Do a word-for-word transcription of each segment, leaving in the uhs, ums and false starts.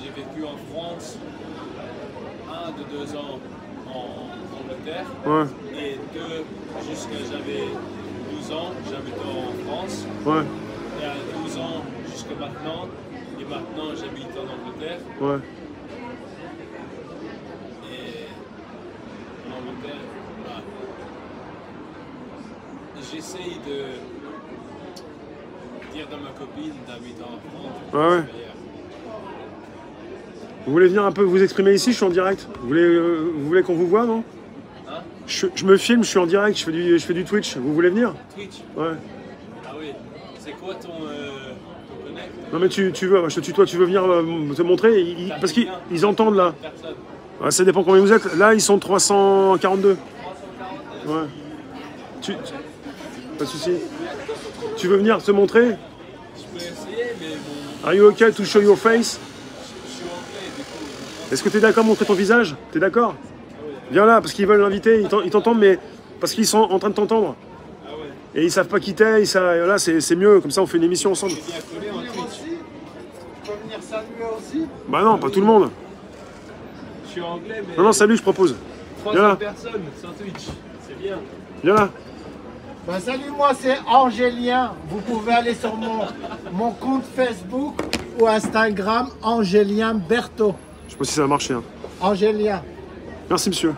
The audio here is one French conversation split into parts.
j'ai vécu en France un de deux ans en Angleterre. Ouais. Et deux, jusqu'à j'avais douze ans, j'habitais en France. Ouais. Et à douze ans jusqu'à maintenant. Et maintenant, j'habite en Angleterre. Ouais. Et en Angleterre, bah, j'essaye de dire à ma copine d'habiter en France. Ouais, ouais. Vous voulez venir un peu vous exprimer ici? Je suis en direct. Vous voulez, euh, vous voulez qu'on vous voit, non? Hein? je, je me filme, je suis en direct, je fais du, je fais du Twitch. Vous voulez venir? Twitch? Ouais. Ah oui. C'est quoi ton, euh, ton connect? Non mais tu, tu veux, je te tutoie, tu veux venir euh, te montrer? Ils- parce qu'ils ils entendent là. Personne. Ouais, ça dépend combien vous êtes. Là, ils sont trois cent quarante-deux. Ouais. Tu, tu- pas de souci. Tu veux venir te montrer? Je peux essayer, mais bon, Are you okay to show your face? je suis anglais du coup. Est-ce que tu es d'accord à montrer ton visage? Tu es d'accord? Viens là, parce qu'ils veulent l'inviter, ils t'en- ils t'entendent, mais parce qu'ils sont en train de t'entendre. Ah ouais. Et ils savent pas qui t'es, et ça, et voilà, c'est c'est mieux, comme ça on fait une émission ensemble. J'ai bien collé en Twitch. Tu peux venir saluer aussi? Bah non, pas tout le monde. Je suis anglais, mais Non, non, salut, je propose. trois Viens là. cents personnes sur Twitch. C'est bien. Viens là. Bah, salut, moi c'est Angélien. Vous pouvez aller sur mon, mon compte Facebook ou Instagram, Angélien Berthaud. Je sais pas si ça va marcher. Hein. Angélien. Merci monsieur.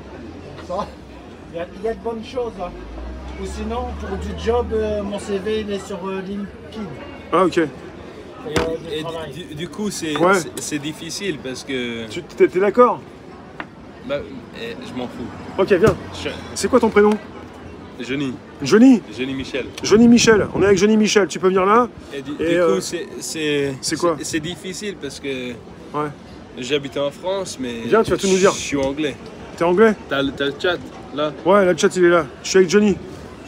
Ça, Il y, a, il y a de bonnes choses là. Ou sinon, pour du job, euh, mon C V il est sur euh, LinkedIn. Ah ok. Pour, euh, du Et travail. du, du coup, c'est Ouais. c'est- c'est difficile parce que Tu t'es t'es d'accord? bah, eh, je m'en fous. Ok, viens. Je- C'est quoi ton prénom? Johnny, Johnny. Johnny Michel. Johnny Michel. On est avec Johnny Michel. Tu peux venir là? Et du, Et, du euh, coup, c'est c'est c'est quoi? C'est difficile parce que Ouais. j'habite en France, mais Viens, tu vas tout nous dire. Je suis anglais. T'es anglais? T'as le t'as le chat là. Ouais, là, le chat il est là. Je suis avec Johnny.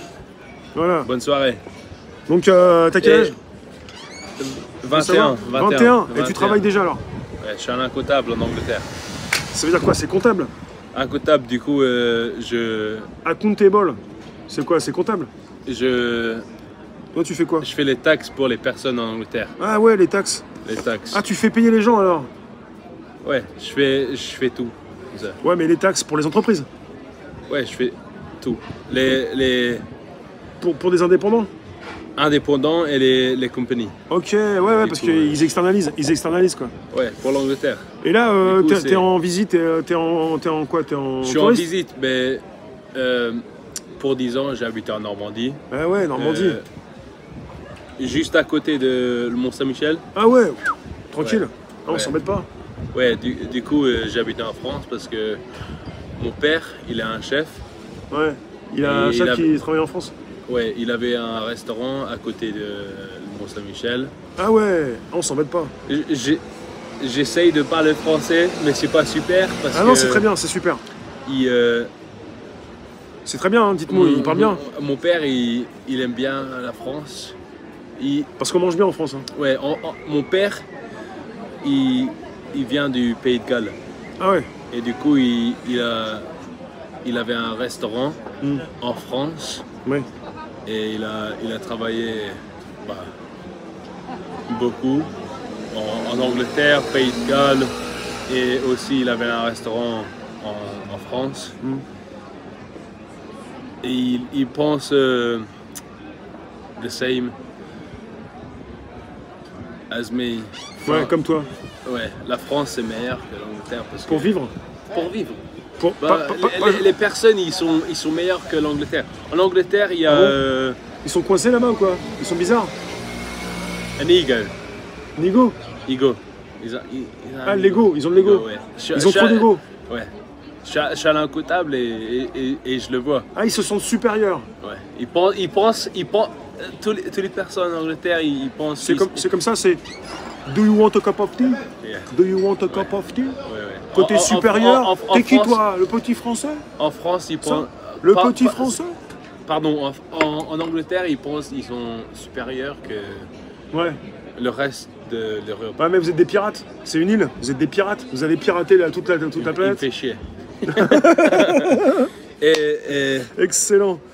Voilà. Bonne soirée. Donc, euh, t'as quel Et- âge? vingt et un. vingt et un. Et tu travailles déjà alors? Ouais, je suis un incontable en Angleterre. Ça veut dire quoi? C'est comptable? Incontable, du coup, euh, je, Accountable. C'est quoi? C'est comptable? je, Toi, tu fais quoi? je fais les taxes pour les personnes en Angleterre. Ah ouais, les taxes. Les taxes. Ah, tu fais payer les gens alors? Ouais, je fais, je fais tout. Ça. Ouais, mais les taxes pour les entreprises. Ouais, je fais tout. Les, les Pour, pour des indépendants. indépendants et les, les compagnies. Ok, ouais, ouais, Du parce coup, qu'ils externalisent. Ils externalisent quoi. Ouais, pour l'Angleterre. Et là, euh, Du coup, t'es c'est- t'es en visite, t'es t'es en, t'es en quoi? T'es en Je suis en touriste? visite, mais euh, pour dix ans, j'ai habité en Normandie. Ah ouais, Normandie. Euh, juste à côté de le Mont-Saint-Michel. Ah ouais, tranquille. Ouais. Ah, on Ouais. s'embête pas. Ouais, du, du coup, euh, j'ai habité en France parce que mon père, il est un chef. Ouais. Il a Et un chef il a- qui travaille en France. Ouais, il avait un restaurant à côté de Mont-Saint-Michel. Ah ouais, ah, on s'embête pas. J'ai- J'essaye de parler français, mais c'est pas super parce Ah non, que c'est très bien, c'est super. il, euh, C'est très bien, hein, dites-moi, il parle bien. Mon, mon père, il, il aime bien la France. Il, Parce qu'on mange bien en France. Hein. ouais, en- en- mon père, il, il vient du Pays de Galles. Ah ouais. Et du coup, il, il, a, il avait un restaurant Mm. en France. Ouais. Et il a, il a travaillé bah, beaucoup en, en Angleterre, Pays de Galles, et aussi il avait un restaurant en, en France. Mm. Et il, il pense euh, the same as me. Ouais, Enfin, comme toi. ouais, la France c'est meilleur que l'Angleterre parce que Pour vivre. pour vivre. Pour, Bah, pas- pas- les, pas- les- les personnes ils sont, ils sont meilleurs que l'Angleterre. En Angleterre il y a Ah bon euh, Ils sont coincés là-bas ou quoi? Ils sont bizarres. un ego. Nigo. Ego. Ils ont, ils, ils ont Ah, un l'ego, ils ont de l'ego. ouais. Je- Ils ont je- trop d'ego. Ouais. Je suis- je suis à l'incontable et, et, et, et je le vois. Ah, ils se sentent supérieurs. Ouais. Ils pensent, ils pensent, ils pensent, euh, tous les, toutes les personnes en Angleterre, ils, ils pensent. C'est qu'ils- comme, c'est comme ça, c'est. Do you want a cup of tea? Yeah. Do you want a cup of tea? Ouais, ouais. Côté En- en- supérieur, en- en- en t'es qui France- toi? Le petit français? En France, ils Ça pensent. Le pas- petit pas- français? Pardon, en, en, en Angleterre, ils pensent qu'ils sont supérieurs que Ouais. le reste de l'Europe. Ouais, mais vous êtes des pirates. C'est une île. Vous êtes des pirates. Vous avez piraté la- toute, la, toute la Il me planète. fait chier. et, et Excellent.